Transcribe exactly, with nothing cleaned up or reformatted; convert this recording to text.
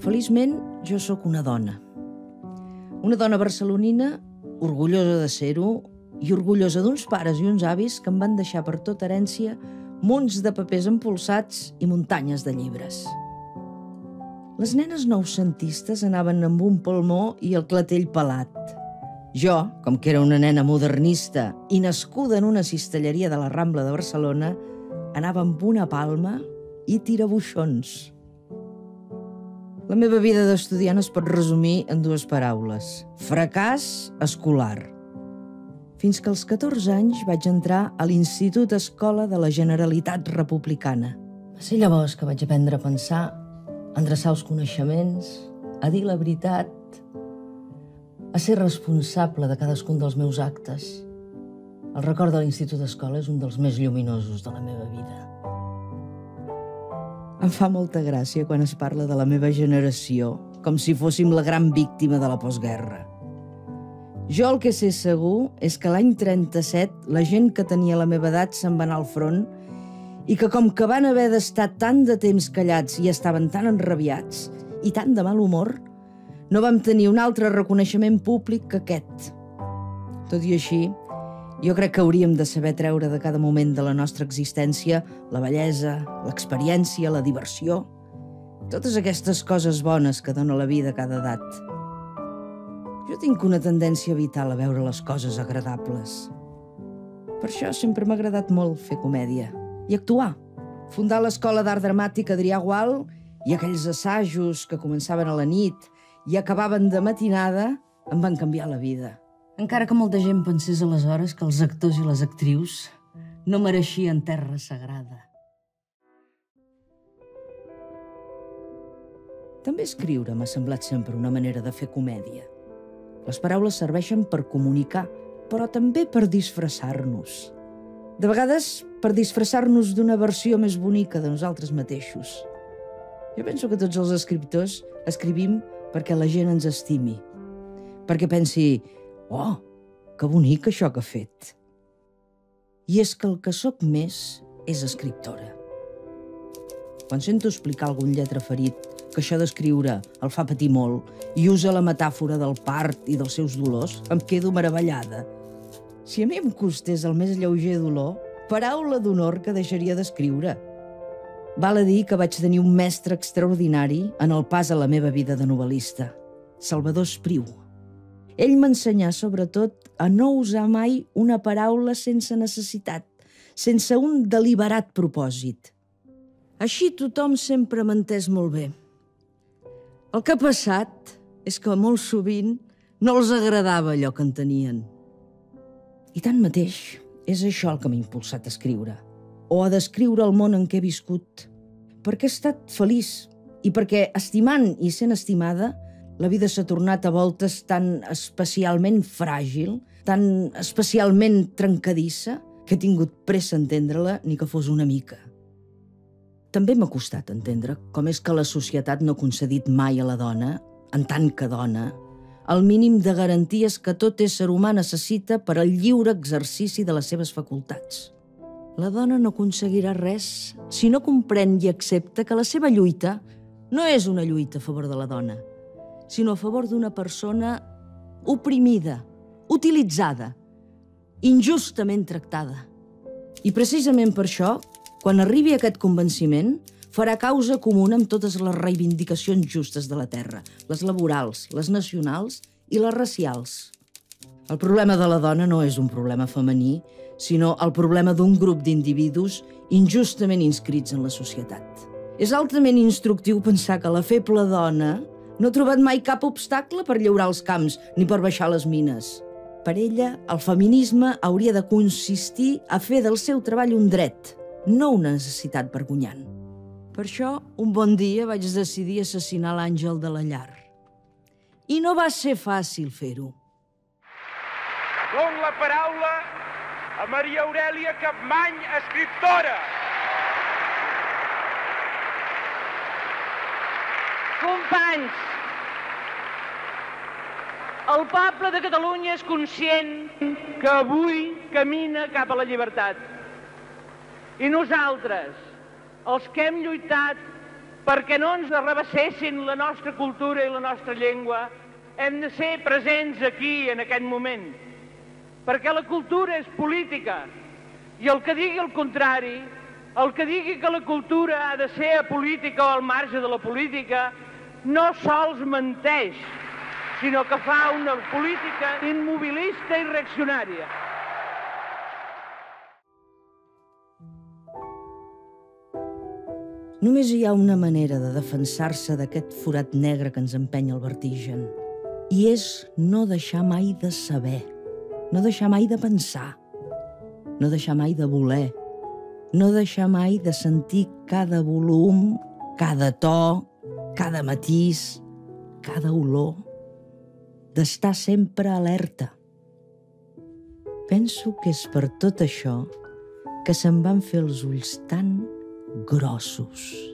feliçment, jo sóc una dona. Una dona barcelonina, orgullosa de ser-ho i orgullosa d'uns pares i uns avis que em van deixar per tota herència munts de papers empolsats i muntanyes de llibres. Les nenes noucentistes anaven amb un palmó i el clatell pelat. Jo, com que era una nena modernista i nascuda en una cistelleria de la Rambla de Barcelona, anava amb una palma i tirabuixons. La meva vida d'estudiant es pot resumir en dues paraules: fracàs escolar. Fins que als catorze anys vaig entrar a l'Institut Escola de la Generalitat Republicana. Va ser llavors que vaig aprendre a pensar, a endreçar els coneixements, a dir la veritat, a ser responsable de cadascun dels meus actes. El record de l'Institut Escola és un dels més lluminosos de la meva vida. Em fa molta gràcia quan es parla de la meva generació, com si fóssim la gran víctima de la postguerra. Jo el que sé segur és que l'any trenta-set la gent que tenia la meva edat se'n va anar al front i que com que van haver d'estar tant de temps callats i estaven tan enrabiats i tan de mal humor, no vam tenir un altre reconeixement públic que aquest. Tot i així, jo crec que hauríem de saber treure de cada moment de la nostra existència la bellesa, l'experiència, la diversió, totes aquestes coses bones que dona la vida a cada edat. Jo tinc una tendència vital a veure les coses agradables. Per això sempre m'ha agradat molt fer comèdia i actuar. Fundar l'Escola d'Art Dramàtic Adrià Gual i aquells assajos que començaven a la nit i acabaven de matinada em van canviar la vida. Encara que molta gent pensés aleshores que els actors i les actrius no mereixien terra sagrada. També escriure m'ha semblat sempre una manera de fer comèdia. Les paraules serveixen per comunicar, però també per disfressar-nos. De vegades, per disfressar-nos d'una versió més bonica de nosaltres mateixos. Jo penso que tots els escriptors escrivim perquè la gent ens estimi, perquè pensi: oh, que bonic això que ha fet. I és que el que sóc més és escriptora. Quan sento explicar a algun lletraferit que això d'escriure el fa patir molt i usa la metàfora del part i dels seus dolors, em quedo meravellada. Si a mi em costés el més lleuger dolor, paraula d'honor que deixaria d'escriure. Val a dir que vaig tenir un mestre extraordinari en el pas a la meva vida de novel·lista, Salvador Espriu. Ell m'ensenyà, sobretot, a no usar mai una paraula sense necessitat, sense un deliberat propòsit. Així tothom sempre m'ha entès molt bé. El que ha passat és que molt sovint no els agradava allò que entenien. I tanmateix, és això el que m'ha impulsat a escriure, o a descriure el món en què he viscut, perquè he estat feliç i perquè, estimant i sent estimada, la vida s'ha tornat a voltes tan especialment fràgil, tan especialment trencadissa, que he tingut pressa a entendre-la ni que fos una mica. També m'ha costat entendre com és que la societat no ha concedit mai a la dona, en tant que dona, el mínim de garanties que tot ésser humà necessita per al lliure exercici de les seves facultats. La dona no aconseguirà res si no comprèn i accepta que la seva lluita no és una lluita a favor de la dona, sinó a favor d'una persona oprimida, utilitzada, injustament tractada. I precisament per això, quan arribi a aquest convenciment, farà causa comuna amb totes les reivindicacions justes de la terra, les laborals, les nacionals i les racials. El problema de la dona no és un problema femení, sinó el problema d'un grup d'individus injustament inscrits en la societat. És altament instructiu pensar que la feble dona no ha trobat mai cap obstacle per llaurar els camps ni per baixar les mines. Per ella, el feminisme hauria de consistir a fer del seu treball un dret, no una necessitat vergonyant. Per això, un bon dia vaig decidir assassinar l'àngel de la llar. I no va ser fàcil fer-ho. Dono la paraula a Maria Aurèlia Capmany, escriptora. Companys, el poble de Catalunya és conscient que avui camina cap a la llibertat. I nosaltres, els que hem lluitat perquè no ens arrabassessin la nostra cultura i la nostra llengua, hem de ser presents aquí, en aquest moment, perquè la cultura és política, i el que digui el contrari, el que digui que la cultura ha de ser apolítica o al marge de la política, no sols menteix, sinó que fa una política immobilista i reaccionària. Només hi ha una manera de defensar-se d'aquest forat negre que ens empeny el vertigen, i és no deixar mai de saber, no deixar mai de pensar, no deixar mai de voler, no deixar mai de sentir cada volum, cada to, cada matís, cada olor, d'estar sempre alerta. Penso que és per tot això que se'm van fer els ulls tan grossos.